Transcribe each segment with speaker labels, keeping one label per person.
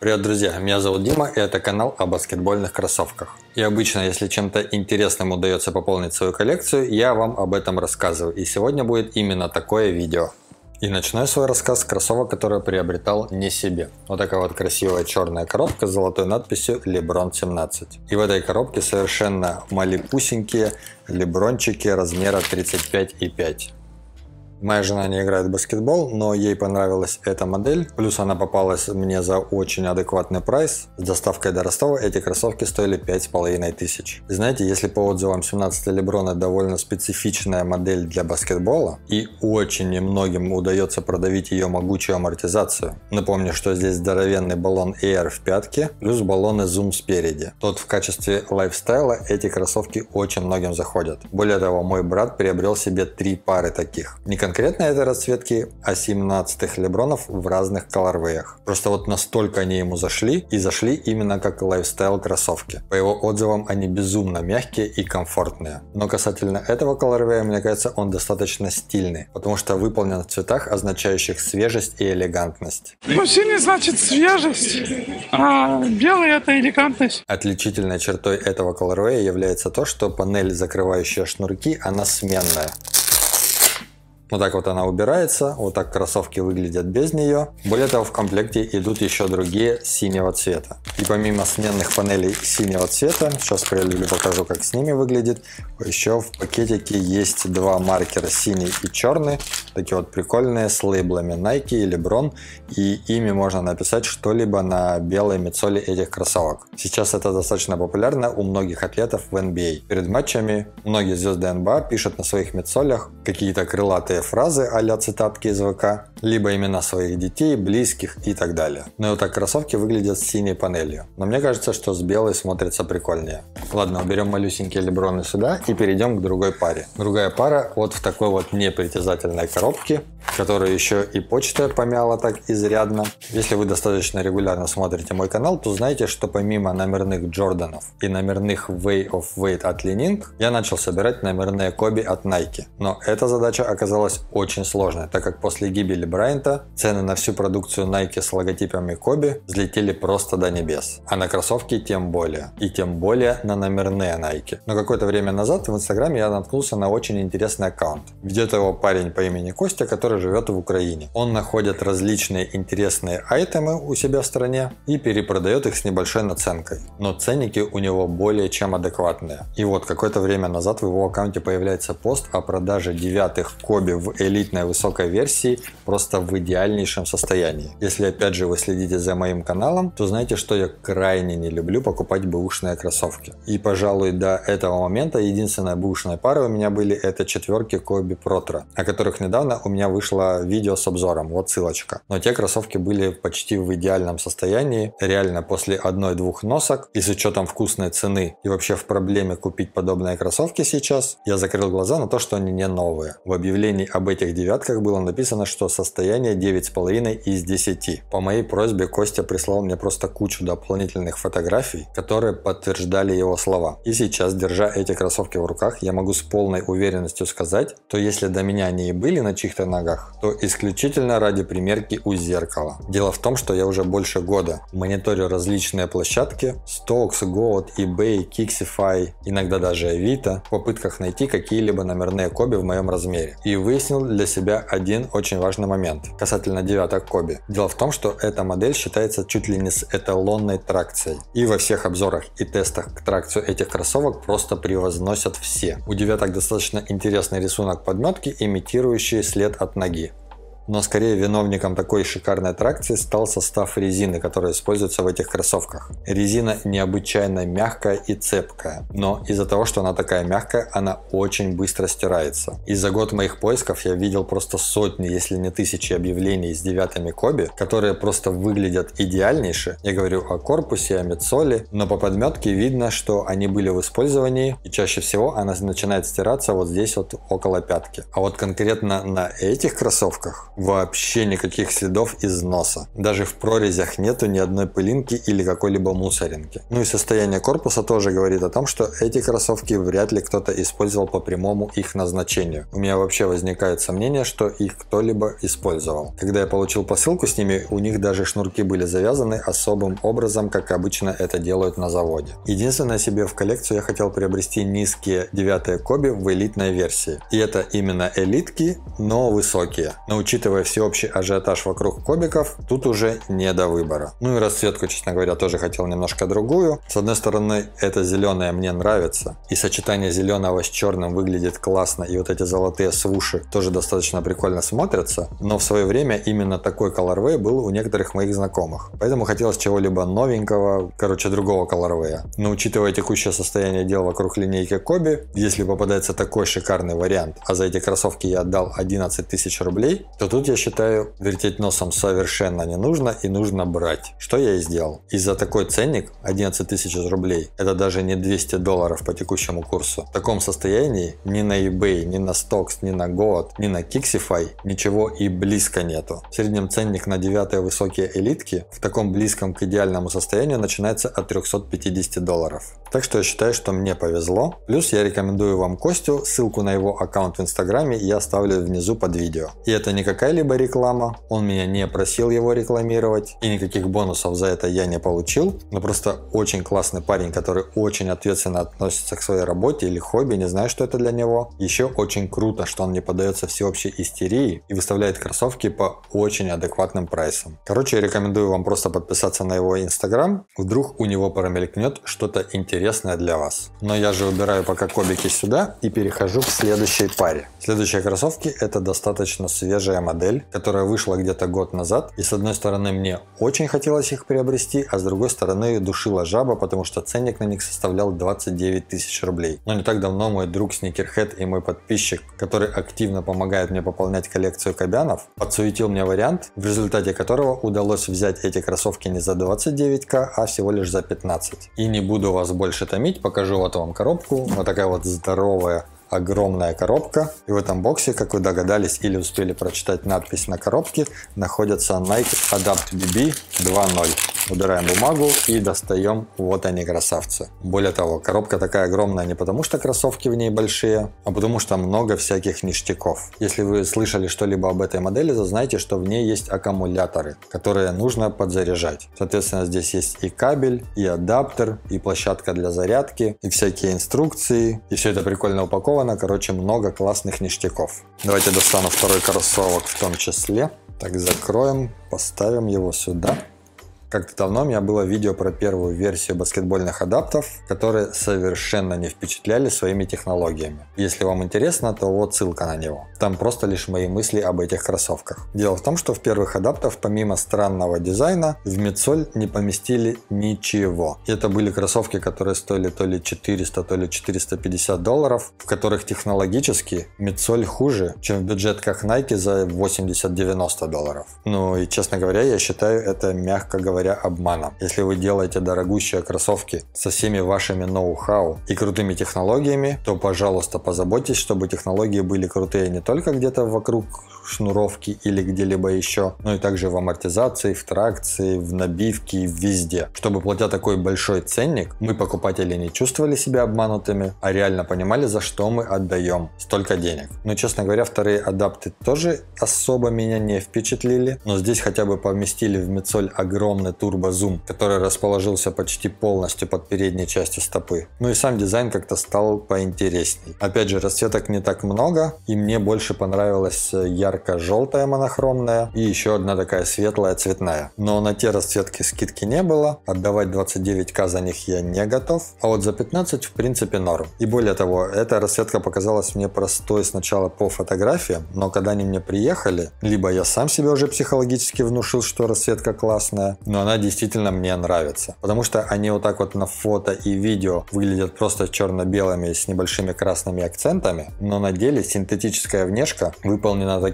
Speaker 1: Привет, друзья! Меня зовут Дима, и это канал о баскетбольных кроссовках. И обычно, если чем-то интересным удается пополнить свою коллекцию, я вам об этом рассказываю. И сегодня будет именно такое видео. И начну я свой рассказ с кроссовок, который приобретал не себе. Вот такая вот красивая черная коробка с золотой надписью LeBron 17. И в этой коробке совершенно малепусенькие лебрончики размера 35,5. Моя жена не играет в баскетбол, но ей понравилась эта модель. Плюс она попалась мне за очень адекватный прайс. С доставкой до Ростова эти кроссовки стоили 5500. И знаете, если по отзывам 17 Леброна довольно специфичная модель для баскетбола, и очень немногим удается продавить ее могучую амортизацию. Напомню, что здесь здоровенный баллон Air в пятке, плюс баллоны Zoom спереди. Тот в качестве лайфстайла эти кроссовки очень многим заходят. Более того, мой брат приобрел себе 3 пары таких. Не конкретно этой расцветки, а 17-х Лебронов в разных колорвеях. Просто вот настолько они ему зашли, и зашли именно как лайфстайл кроссовки. По его отзывам, они безумно мягкие и комфортные. Но касательно этого колорвея, мне кажется, он достаточно стильный, потому что выполнен в цветах, означающих свежесть и элегантность.
Speaker 2: Ну, синий значит свежесть, а белый это элегантность.
Speaker 1: Отличительной чертой этого колорвея является то, что панель, закрывающая шнурки, она сменная. Вот так вот она убирается, вот так кроссовки выглядят без нее. Более того, в комплекте идут еще другие синего цвета. И помимо сменных панелей синего цвета, сейчас прелюбю покажу, как с ними выглядит, еще в пакетике есть 2 маркера, синий и черный, такие вот прикольные, с лейблами Nike и LeBron, и ими можно написать что-либо на белой мидсоле этих кроссовок. Сейчас это достаточно популярно у многих атлетов в NBA. Перед матчами многие звезды НБА пишут на своих мидсолях какие-то крылатые фразы а-ля цитатки из ВК, либо имена своих детей, близких и так далее. Но и вот так кроссовки выглядят с синей панелью. Но мне кажется, что с белой смотрится прикольнее. Ладно, уберем малюсенькие леброны сюда и перейдем к другой паре. Другая пара вот в такой вот непритязательной коробке, которую еще и почта помяла так изрядно. Если вы достаточно регулярно смотрите мой канал, то знаете, что помимо номерных Джорданов и номерных Way of Weight от Li-Ning, я начал собирать номерные Kobe от Nike. Но эта задача оказалась очень сложной, так как после гибели Брайанта цены на всю продукцию Nike с логотипами Kobe взлетели просто до небес. А на кроссовки тем более. И тем более на номерные Nike. Но какое-то время назад в Инстаграме я наткнулся на очень интересный аккаунт. Ведет его парень по имени Костя, который живет в Украине. Он находит различные интересные айтемы у себя в стране и перепродает их с небольшой наценкой. Но ценники у него более чем адекватные. И вот какое-то время назад в его аккаунте появляется пост о продаже 9-х Kobe в элитной высокой версии просто в идеальнейшем состоянии. Если опять же вы следите за моим каналом, то знаете, что я крайне не люблю покупать бэушные кроссовки. И пожалуй до этого момента единственная бэушная пара у меня были это 4-ки Kobe Protro, о которых недавно у меня вышло видео с обзором, вот ссылочка. Но те кроссовки были почти в идеальном состоянии, реально после 1-2 носок, и с учетом вкусной цены и вообще в проблеме купить подобные кроссовки сейчас, я закрыл глаза на то, что они не новые. В объявлении об этих 9-ках было написано, что состояние 9,5 из 10. По моей просьбе Костя прислал мне просто кучу дополнительных фотографий, которые подтверждали его слова. И сейчас, держа эти кроссовки в руках, я могу с полной уверенностью сказать, что если до меня они и были на чьих-то ногах, то исключительно ради примерки у зеркала. Дело в том, что я уже больше года мониторю различные площадки Stocks, Goat, eBay, Kixify, иногда даже Авито, в попытках найти какие-либо номерные Kobe в моем размере. И выяснил для себя один очень важный момент касательно 9-ок Kobe. Дело в том, что эта модель считается чуть ли не с эталонной тракцией. И во всех обзорах и тестах к тракцию этих кроссовок просто превозносят все. У 9-ок достаточно интересный рисунок подметки, имитирующий след от ноги. Но скорее виновником такой шикарной тракции стал состав резины, которая используется в этих кроссовках. Резина необычайно мягкая и цепкая, но из-за того, что она такая мягкая, она очень быстро стирается. И за год моих поисков я видел просто сотни, если не тысячи объявлений с 9-ми Kobe, которые просто выглядят идеальнейше. Я говорю о корпусе, о мидсоле, но по подметке видно, что они были в использовании, и чаще всего она начинает стираться вот здесь вот около пятки. А вот конкретно на этих кроссовках Вообще никаких следов износа. Даже в прорезях нету ни одной пылинки или какой-либо мусоринки. Ну и состояние корпуса тоже говорит о том, что эти кроссовки вряд ли кто-то использовал по прямому их назначению. У меня вообще возникает сомнение, что их кто-либо использовал. Когда я получил посылку с ними, у них даже шнурки были завязаны особым образом, как обычно это делают на заводе. Единственное, себе в коллекцию я хотел приобрести низкие 9-е Коби в элитной версии. И это именно элитки, но высокие. Но учитывая всеобщий ажиотаж вокруг кобиков, тут уже не до выбора. Ну и расцветку, честно говоря, тоже хотел немножко другую. С одной стороны, это зеленое мне нравится. И сочетание зеленого с черным выглядит классно. И вот эти золотые свуши тоже достаточно прикольно смотрятся. Но в свое время именно такой colorway был у некоторых моих знакомых. Поэтому хотелось чего-либо новенького, короче, другого colorway. Но учитывая текущее состояние дел вокруг линейки Коби, если попадается такой шикарный вариант, а за эти кроссовки я отдал 11 тысяч рублей, то тут я считаю, вертеть носом совершенно не нужно и нужно брать. Что я и сделал. И за такой ценник 11 тысяч рублей, это даже не $200 по текущему курсу. В таком состоянии ни на eBay, ни на Stocks, ни на Goat, ни на Kixify ничего и близко нету. В среднем ценник на 9-е высокие элитки в таком близком к идеальному состоянию начинается от $350. Так что я считаю, что мне повезло. Плюс я рекомендую вам Костю, ссылку на его аккаунт в Инстаграме я оставлю внизу под видео. И это не какая-либо реклама, он меня не просил его рекламировать, и никаких бонусов за это я не получил, но просто очень классный парень, который очень ответственно относится к своей работе или хобби, не знаю, что это для него. Еще очень круто, что он не поддается всеобщей истерии и выставляет кроссовки по очень адекватным прайсам. Короче, я рекомендую вам просто подписаться на его Инстаграм, вдруг у него промелькнет что-то интересное для вас. Но я же убираю пока кобики сюда и перехожу к следующей паре. Следующие кроссовки — это достаточно свежая модель, которая вышла где-то год назад. И с одной стороны мне очень хотелось их приобрести, а с другой стороны душила жаба, потому что ценник на них составлял 29 тысяч рублей. Но не так давно мой друг Sneakerhead и мой подписчик, который активно помогает мне пополнять коллекцию кобянов, подсуетил мне вариант, в результате которого удалось взять эти кроссовки не за 29к, а всего лишь за 15. И не буду вас больше томить, покажу вот вам коробку. Вот такая вот здоровая, огромная коробка. И в этом боксе, как вы догадались или успели прочитать надпись на коробке, находится Nike Adapt BB 2.0. Убираем бумагу и достаем вот они, красавцы. Более того, коробка такая огромная не потому, что кроссовки в ней большие, а потому что много всяких ништяков. Если вы слышали что-либо об этой модели, то знайте, что в ней есть аккумуляторы, которые нужно подзаряжать. Соответственно, здесь есть и кабель, и адаптер, и площадка для зарядки, и всякие инструкции. И все это прикольно упаковано. Короче, много классных ништяков. Давайте достану второй кроссовок в том числе. Так, закроем, поставим его сюда. Как-то давно у меня было видео про первую версию баскетбольных адаптов, которые совершенно не впечатляли своими технологиями. Если вам интересно, то вот ссылка на него. Там просто лишь мои мысли об этих кроссовках. Дело в том, что в первых адаптах помимо странного дизайна в мидсоль не поместили ничего. И это были кроссовки, которые стоили то ли 400, то ли 450 долларов, в которых технологически мидсоль хуже, чем в бюджетках Nike за 80-90 долларов. Ну и честно говоря, я считаю это, мягко говоря, обманом. Если вы делаете дорогущие кроссовки со всеми вашими ноу-хау и крутыми технологиями, то, пожалуйста, позаботьтесь, чтобы технологии были крутые не только где-то вокруг шнуровки или где-либо еще, но и также в амортизации, в тракции, в набивке, везде. Чтобы, платя такой большой ценник, мы, покупатели, не чувствовали себя обманутыми, а реально понимали, за что мы отдаем столько денег. Но, честно говоря, вторые адапты тоже особо меня не впечатлили, но здесь хотя бы поместили в мидсоль огромный турбозум, который расположился почти полностью под передней частью стопы. Ну и сам дизайн как-то стал поинтересней. Опять же, расцветок не так много, и мне больше понравилась ярко-желтая монохромная и еще одна такая светлая цветная. Но на те расцветки скидки не было, отдавать 29к за них я не готов, а вот за 15 в принципе норм. И более того, эта расцветка показалась мне простой сначала по фотографиям, но когда они мне приехали, либо я сам себе уже психологически внушил, что расцветка классная, но она действительно мне нравится. Потому что они вот так вот на фото и видео выглядят просто черно-белыми с небольшими красными акцентами, но на деле синтетическая внешка выполнена таким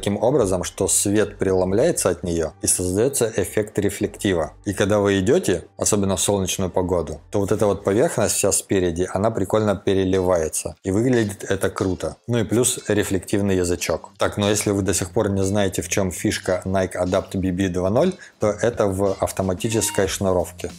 Speaker 1: таким образом, что свет преломляется от нее и создается эффект рефлектива. И когда вы идете, особенно в солнечную погоду, то вот эта вот поверхность вся спереди, она прикольно переливается. И выглядит это круто. Ну и плюс рефлективный язычок. Так, но если вы до сих пор не знаете, в чем фишка Nike Adapt BB 2.0, то это в автоматической шнуровке.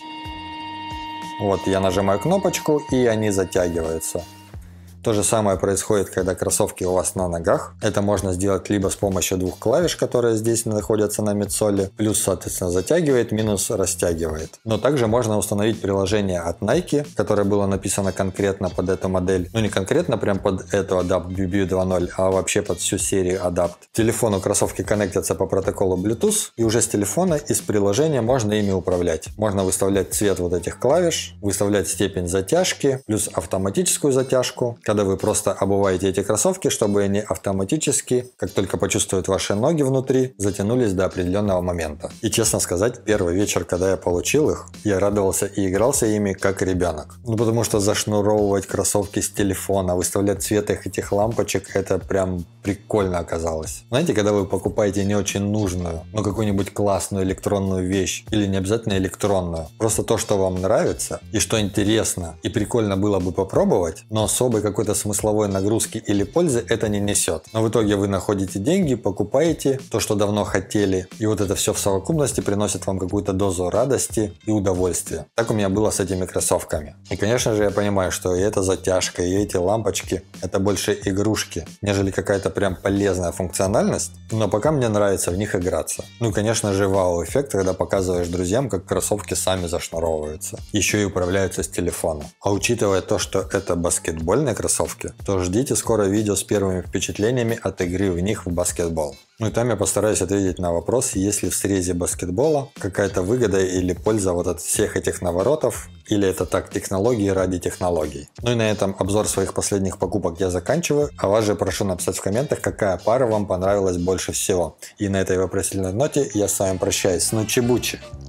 Speaker 1: Вот я нажимаю кнопочку, и они затягиваются. То же самое происходит, когда кроссовки у вас на ногах. Это можно сделать либо с помощью двух клавиш, которые здесь находятся на мидсоле. Плюс, соответственно, затягивает, минус растягивает. Но также можно установить приложение от Nike, которое было написано конкретно под эту модель. Ну не конкретно прям под эту Adapt BB 2.0, а вообще под всю серию Adapt. К телефону кроссовки коннектятся по протоколу Bluetooth. И уже с телефона из приложения можно ими управлять. Можно выставлять цвет вот этих клавиш, выставлять степень затяжки, плюс автоматическую затяжку. Когда вы просто обуваете эти кроссовки, чтобы они автоматически, как только почувствуют ваши ноги внутри, затянулись до определенного момента. И честно сказать, первый вечер, когда я получил их, я радовался и игрался ими как ребенок. Ну потому что зашнуровывать кроссовки с телефона, выставлять цвет этих лампочек, это прям прикольно оказалось. Знаете, когда вы покупаете не очень нужную, но какую-нибудь классную электронную вещь, или не обязательно электронную, просто то, что вам нравится, и что интересно, и прикольно было бы попробовать, но особой какой-то смысловой нагрузки или пользы это не несет. Но в итоге вы находите деньги, покупаете то, что давно хотели, и вот это все в совокупности приносит вам какую-то дозу радости и удовольствия. Так у меня было с этими кроссовками. И конечно же я понимаю, что и эта затяжка, и эти лампочки это больше игрушки, нежели какая-то прям полезная функциональность, но пока мне нравится в них играться. Ну и конечно же вау-эффект, когда показываешь друзьям, как кроссовки сами зашнуровываются, еще и управляются с телефона. А учитывая то, что это баскетбольные кроссовки, то ждите скоро видео с первыми впечатлениями от игры в них в баскетбол. Ну и там я постараюсь ответить на вопрос, есть ли в срезе баскетбола какая-то выгода или польза вот от всех этих наворотов, или это так технологии ради технологий. Ну и на этом обзор своих последних покупок я заканчиваю, а вас же прошу написать в комментах, какая пара вам понравилась больше всего. И на этой вопросительной ноте я с вами прощаюсь. Ну чебучи!